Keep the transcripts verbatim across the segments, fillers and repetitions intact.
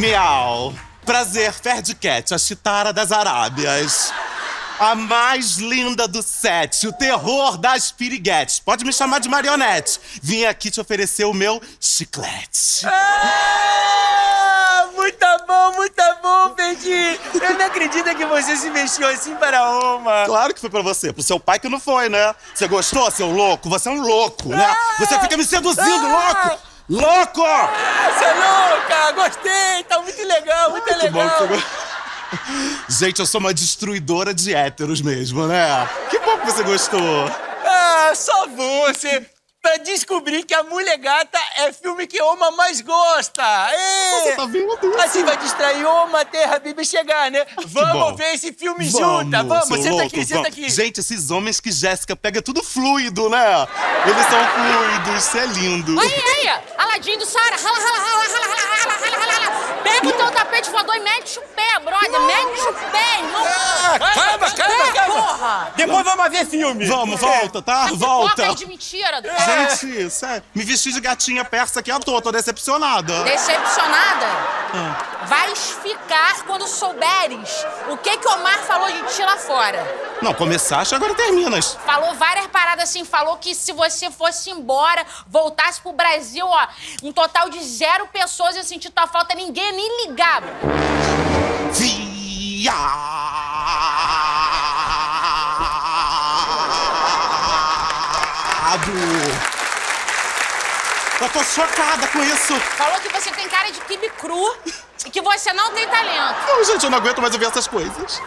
Miau. Prazer, Ferdcat, a chitara das Arábias. A mais linda do set, o terror das piriguetes. Pode me chamar de marionete. Vim aqui te oferecer o meu chiclete. Ah, muito bom, muito bom, Ferdi. Eu não acredito que você se mexeu assim para uma. Claro que foi pra você, pro seu pai que não foi, né? Você gostou, seu louco? Você é um louco, né? Ah, você fica me seduzindo, ah, louco! Louco! Ah, você é louca! Gostei! Tá muito legal, muito ah, legal. Que bom que você... Gente, eu sou uma destruidora de héteros mesmo, né? Que bom que você gostou. Ah, só você. Pra descobrir que a Mulher Gata é filme que Oma mais gosta. Ei, você tá vendo isso? Assim vai distrair Oma até a Bibi chegar, né? Vamos ver esse filme vamos, junta, vamos. Senta louco, aqui, senta vamos. aqui. Gente, esses homens que Jéssica pega é tudo fluido, né? Eles são fluidos, isso é lindo. Aí, aí, Aladinho do Sara, rala, rala, rala, rala, rala, rala, rala, rala. Pega o teu tapete voador e mete o pé, brother, mete o pé, irmão. Ah, calma, calma, calma. Porra. Depois vamos ver filme. Vamos, volta, tá? Essa Volta. pipoca é de mentira. Gente, sério, me vesti de gatinha persa aqui à toa, tô decepcionada. Decepcionada? Ah. Vais ficar quando souberes o que que Omar falou de ti lá fora. Não, começaste, agora terminas. Falou várias paradas assim, falou que se você fosse embora, voltasse pro Brasil, ó, um total de zero pessoas ia sentir tua falta, ninguém nem ligava. Viado! Eu tô chocada com isso. Falou que você tem cara de quibe cru e que você não tem talento. Não, gente, eu não aguento mais ouvir essas coisas.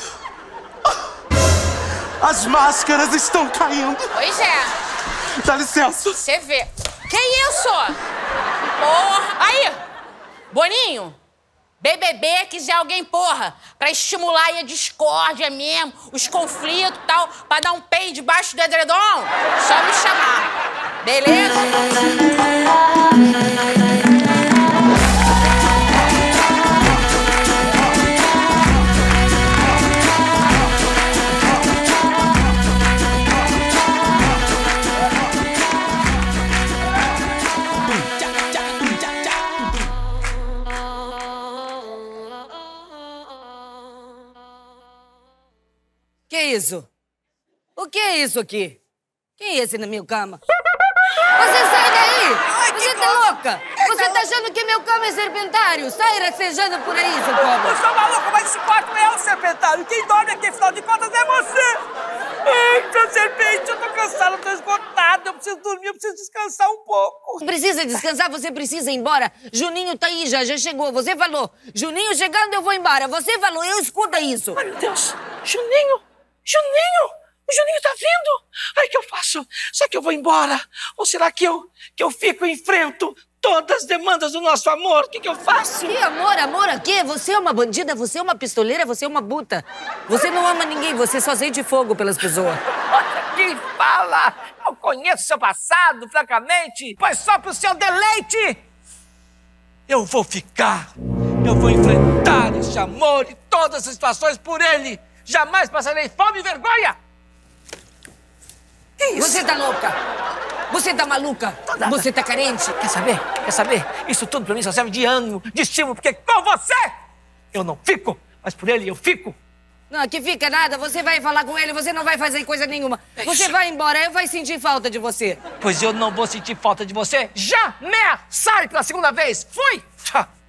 As máscaras estão caindo. Pois é. Dá licença. Você vê. Que isso? Porra. Aí, Boninho, B B B quiser alguém, porra, pra estimular aí a discórdia mesmo, os conflitos e tal, pra dar um pei debaixo do edredom, só me chamar. Beleza? Que isso? O que é isso aqui? Quem é esse na minha cama? Você sai daí! Ai, Você que tá coisa. louca? Você tá achando que meu cama é serpentário? Sai rastejando por aí, seu Eu pobre! sou maluco, mas esse quarto é o serpentário. Quem dorme aqui, afinal de contas, é você. Ai, seu serpente, eu tô cansado, eu tô esgotado. Eu preciso dormir, eu preciso descansar um pouco. Não precisa descansar, você precisa ir embora. Juninho tá aí já, já chegou. Você falou, Juninho chegando, eu vou embora. Você falou, eu escuta isso. Ai, meu Deus. Juninho, Juninho. O Juninho tá vindo! Ai, o que eu faço? Será que eu vou embora? Ou será que eu, que eu fico e enfrento todas as demandas do nosso amor? O que, que eu faço? Que amor, amor a quê? Você é uma bandida, você é uma pistoleira, você é uma buta. Você não ama ninguém, você só sente fogo pelas pessoas. Olha quem fala! Eu conheço seu passado, francamente, pois só pro seu deleite! Eu vou ficar, eu vou enfrentar esse amor e todas as situações por ele! Jamais passarei fome e vergonha! Que isso? Você tá louca? Você tá maluca? Nada. Você tá carente? Quer saber? Quer saber? Isso tudo pra mim só serve de ânimo, de estímulo, porque com você eu não fico, mas por ele eu fico. Não, que fica nada. Você vai falar com ele, você não vai fazer coisa nenhuma. É Você isso. vai embora, eu vai sentir falta de você. Pois eu não vou sentir falta de você. Jamais! Sai pela segunda vez! Fui! Tchau.